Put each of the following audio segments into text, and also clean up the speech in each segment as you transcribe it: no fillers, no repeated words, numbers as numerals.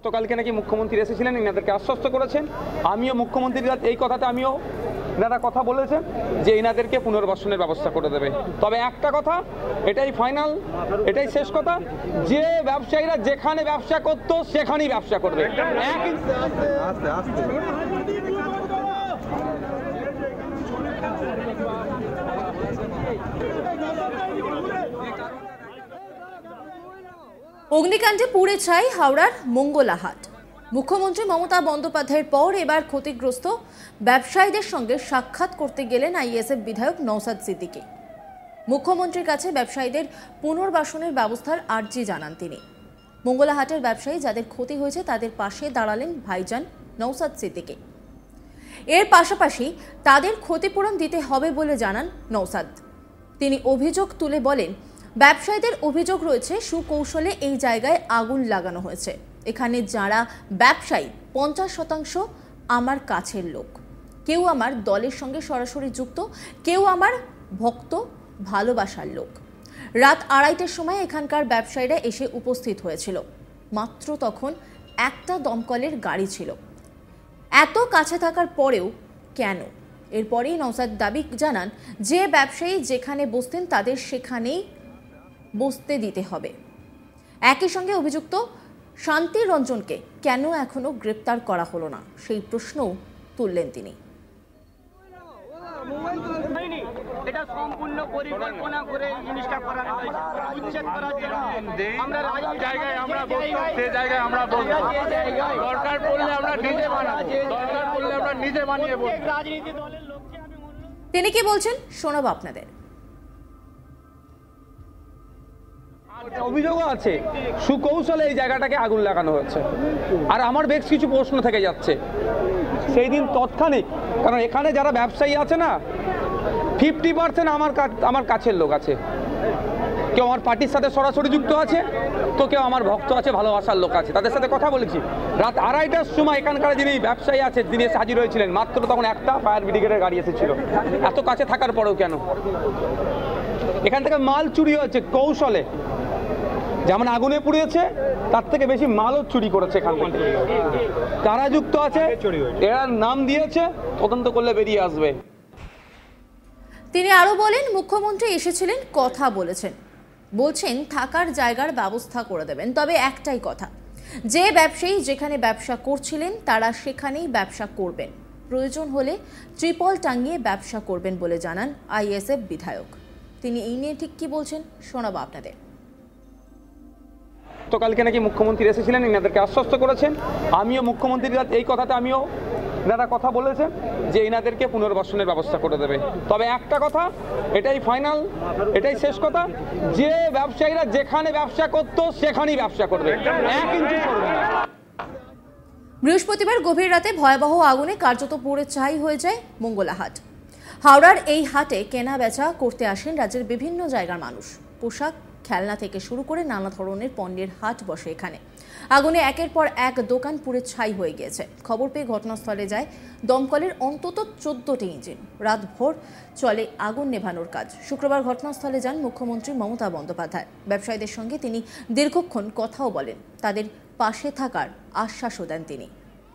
গতকালকে নাকি মুখ্যমন্ত্রী এসেছিলেন, এনাদেরকে আশ্বস্ত করেছেন। আমিও মুখ্যমন্ত্রীর এই কথাতে এনারা কথা বলেছেন যে এনাদেরকে পুনর্বাসনের ব্যবস্থা করে দেবে। তবে একটা কথা, এটাই ফাইনাল, এটাই শেষ কথা, যে ব্যবসায়ীরা যেখানে ব্যবসা করতো সেখানেই ব্যবসা করবে। অগ্নিকাণ্ডে পুড়ে ছাই হাওড়ার মঙ্গলাহাট। মুখ্যমন্ত্রী মমতা বন্দ্যোপাধ্যায়ের পর এবার ক্ষতিগ্রস্ত ব্যবসায়ীদের সঙ্গে সাক্ষাৎ করতে গেলেন আইএসএফ বিধায়ক নওশাদ সিদ্দিকী। মুখ্যমন্ত্রীর কাছে ব্যবসায়ীদের পুনর্বাসনের ব্যবস্থার আর্জি জানান তিনি। মঙ্গলাহাটের ব্যবসায়ী যাদের ক্ষতি হয়েছে তাদের পাশে দাঁড়ালেন ভাইজান নওশাদ সিদ্দিকী। এর পাশাপাশি তাদের ক্ষতিপূরণ দিতে হবে বলে জানান নওশাদ। তিনি অভিযোগ তুলে বলেন, ব্যবসায়ীদের অভিযোগ রয়েছে সুকৌশলে এই জায়গায় আগুন লাগানো হয়েছে। এখানে যারা ব্যবসায়ী 50% আমার কাছের লোক, কেউ আমার দলের সঙ্গে সরাসরি যুক্ত, কেউ আমার ভক্ত ভালোবাসার লোক। রাত 2:30টার সময় এখানকার ব্যবসায়ীরা এসে উপস্থিত হয়েছিল। মাত্র তখন একটা দমকলের গাড়ি ছিল। এত কাছে থাকার পরেও কেন? এরপরেই নওশাদ দাবি জানান যে ব্যবসায়ী যেখানে বসতেন তাদের সেখানেই বসতে দিতে হবে। একই সঙ্গে অভিযুক্ত শান্তি রঞ্জনকে কেন এখনো গ্রেপ্তার করা হলো না সেই প্রশ্নও তুললেন তিনি। এটা সম্পূর্ণ পরিকল্পনা করে জিনিসটা করানো হয়েছে। উচ্ছেদ করার জন্য আমরা জায়গায় আমরা সেই জায়গায় আমরা বলবো, দরকার পড়লে আমরা নিজে বানাবো, দরকার পড়লে আমরা নিজে বানিয়ে বলবো। রাজনীতি দলের লোককে আমি তিনি কি বলছেন শোনাবো আপনাদের। অভিযোগও আছে সুকৌশলে এই জায়গাটাকে আগুন লাগানো হয়েছে। আর আমার বেশ কিছু প্রশ্ন থেকে যাচ্ছে সেই দিন তৎক্ষণিক, কারণ এখানে যারা ব্যবসায়ী আছে না 50% আমার কাছের লোক আছে। কেউ আমার পার্টির সাথে সরাসরি যুক্ত আছে, তো কেউ আমার ভক্ত আছে, ভালোবাসার লোক আছে। তাদের সাথে কথা বলেছি। রাত 2:30টার সময় এখানকার যিনি ব্যবসায়ী আছে তিনি এসে হাজির হয়েছিলেন। মাত্র তখন একটা ফায়ার ব্রিগেডের গাড়ি এসেছিল। এত কাছে থাকার পরেও কেন? এখান থেকে মাল চুরি হয়েছে কৌশলে, যেমন আগুনে পুড়িয়েছে তার থেকে বেশি মালও চুরি করেছে এখান থেকে। কারা যুক্ত আছে এরা নাম দিয়েছে, তদন্ত করলে বেরিয়ে আসবে। তিনি আরো বলেন, মুখ্যমন্ত্রী এসেছিলেন, কথা বলছেন থাকার জায়গার ব্যবস্থা করে দেবেন। তবে একটাই কথা, যে ব্যবসায়ী যেখানে ব্যবসা করছিলেন তারা সেখানেই ব্যবসা করবেন। প্রয়োজন হলে ত্রিপল টাঙিয়ে ব্যবসা করবেন বলে জানান আইএসএফ বিধায়ক। তিনি এই নিয়ে ঠিক কি বলছেন শোনাবো আপনাদের। গতকালকে নাকি মুখ্যমন্ত্রী এসেছিলেন, এনাদেরকে আশ্বস্ত করেছেন। আমিও মুখ্যমন্ত্রীর এই কথাতে এনারা কথা বলেছেন যে এনাদেরকে পুনর্বাসনের ব্যবস্থা করে দেবে। তবে একটা কথা, এটাই ফাইনাল, এটাই শেষ কথা, যে ব্যবসায়ীরা যেখানে ব্যবসা করতো সেখানেই ব্যবসা করবে, 1 ইঞ্চি সরবে না। বৃহস্পতিবার গভীর রাতে ভয়াবহ আগুনে কার্যত পুড়ে ছাই হয়ে যায় মঙ্গলাহাট। হাওড়ার এই হাটে কেনা বেচা করতে আসেন রাজ্যের বিভিন্ন জায়গার মানুষ। পোশাক, খেলনা থেকে শুরু করে নানা ধরনের পণ্যের হাট বসে এখানে। আগুনে একের পর এক দোকান পুড়ে ছাই হয়ে গিয়েছে। খবর পেয়ে ঘটনাস্থলে যায় দমকলের অন্তত 14টি ইঞ্জিন। রাতভর চলে আগুন নেভানোর কাজ। শুক্রবার ঘটনাস্থলে যান মুখ্যমন্ত্রী মমতা বন্দ্যোপাধ্যায়। ব্যবসায়ীদের সঙ্গে তিনি দীর্ঘক্ষণ কথাও বলেন, তাদের পাশে থাকার আশ্বাসও দেন তিনি।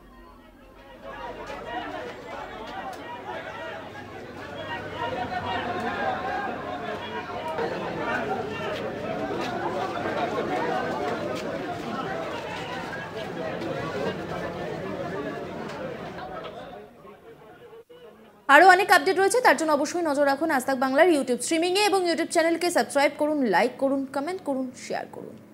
আরও অনেক আপডেট রয়েছে, তার জন্য অবশ্যই নজর রাখুন আজ তাক বাংলার ইউটিউব স্ট্রিমিংয়ে এবং ইউটিউব চ্যানেলকে সাবস্ক্রাইব করুন, লাইক করুন, কমেন্ট করুন, শেয়ার করুন।